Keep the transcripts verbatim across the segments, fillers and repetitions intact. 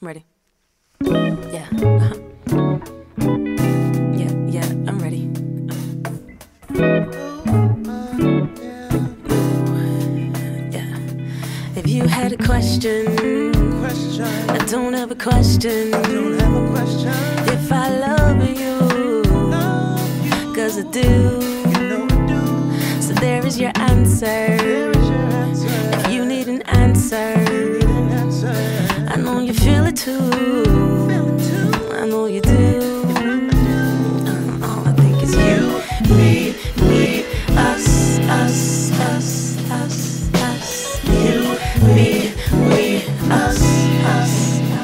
I'm ready. Yeah. Uh-huh. Yeah, yeah, I'm ready. Yeah. If you had a question, question. I don't have a question. I don't have a question. If I love you, love you. Cause I do. You know I do. So there is your answer. There is your answer. If you need an answer, you need an answer. I know you feel it too. Feel it too. I know you do. All I think is you, me, me, us, us, us, us, us. You, me, we, us, us.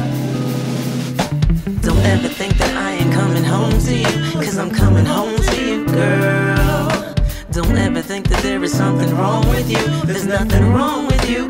Don't ever think that I ain't coming home to you, cause I'm coming home to you, girl. Don't ever think that there is something wrong with you. There's nothing wrong with you,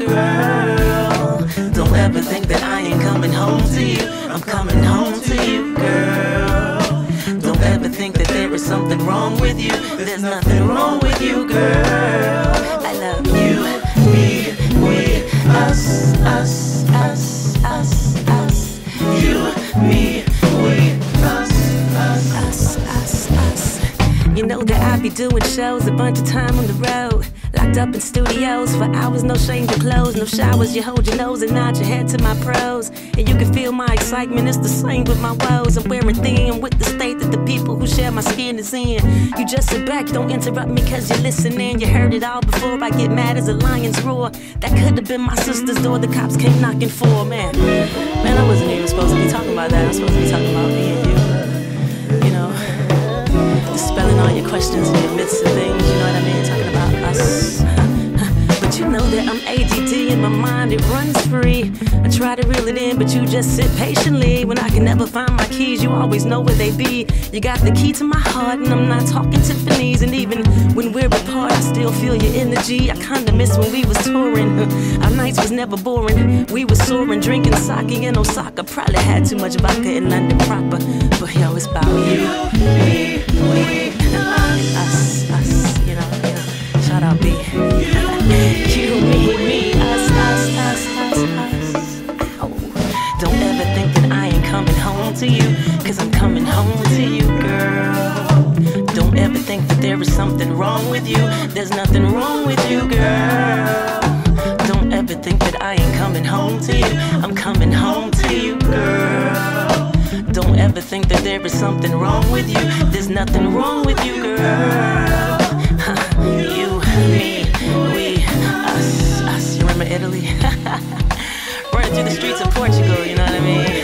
girl. Don't ever think that I ain't coming home to you. I'm coming home to you, girl. Don't ever think that there is something wrong with you. There's nothing wrong with you, girl. I love you, me, we, us, us, us, us, us. You, me, we, us, us, us, us, us. You know that I be doing shows a bunch of time on the road. Locked up in studios for hours, no shame to close. No showers, you hold your nose and nod your head to my pros. And you can feel my excitement, it's the same with my woes. I'm wearing thin with the state that the people who share my skin is in. You just sit back, don't interrupt me cause you're listening. You heard it all before I get mad as a lion's roar. That could have been my sister's door the cops came knocking for, man. Man, I wasn't even supposed to be talking about that. I was supposed to be talking about me and you. You know, dispelling all your questions in your midst of things, you know what I mean? Talking about us. But you know that I'm A D D in my mind, it runs free. I try to reel it in, but you just sit patiently. When I can never find my keys, you always know where they be. You got the key to my heart, and I'm not talking Tiffany's. And even when we're apart, I still feel your energy. I kinda miss when we was touring. Our nights was never boring. We was soaring, drinking sake in Osaka. Probably had too much vodka in London proper. But yo, it's about you, me, we, us, us, you know, you know. Shout out B. You, me, me, us, us, us, us, us. Oh. Don't ever think that I ain't coming home to you, cause I'm coming home to you, girl. Don't ever think that there is something wrong with you. There's nothing wrong with you, girl. Don't ever think that I ain't coming home to you. I'm coming home to you, girl. Don't ever think that there is something wrong with you. There's nothing wrong with you, girl. Huh. You, me, we, us, us. You remember Italy? Running through the streets of Portugal, you know what I mean?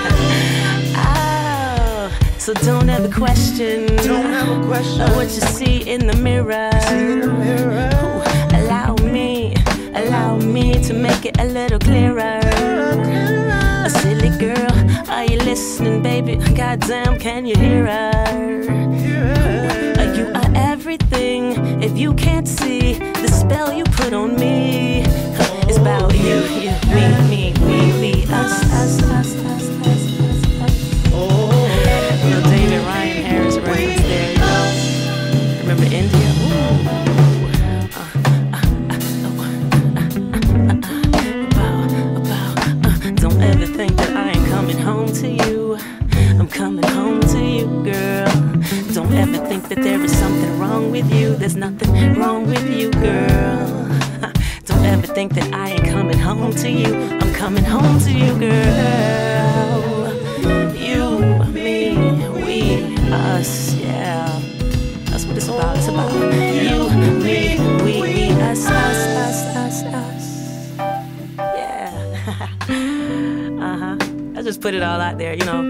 Oh, so don't ever question, don't have a question what you see in the mirror. See in the mirror. Ooh, allow me, allow me to make it a little clearer. A silly girl, are you listening, baby? Goddamn, can you hear her? Ooh, you are everything. If you can't see the spell you put on me, it's about you, you, me, me, we, we, us, us, us, us, us, us, us. Oh, little David Ryan Harris reference there, you know. Remember India? Ooh. Uh, uh, uh, uh, about, about, uh. Don't ever think that I ain't coming home to you. I'm coming home to you, girl. Don't ever think that there is something wrong with you. There's nothing wrong with you, girl. Don't ever think that I ain't coming home to you. I'm coming home to you, girl. You, me, we, us, yeah. That's what it's about. It's about you, me, we, we, us, us, us, us, us. Yeah. Uh-huh. I just put it all out there, you know.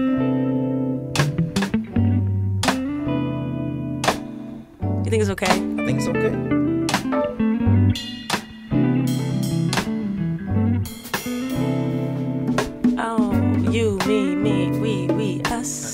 You think it's okay? I think it's okay. Oh, you, me, me, we, we, us.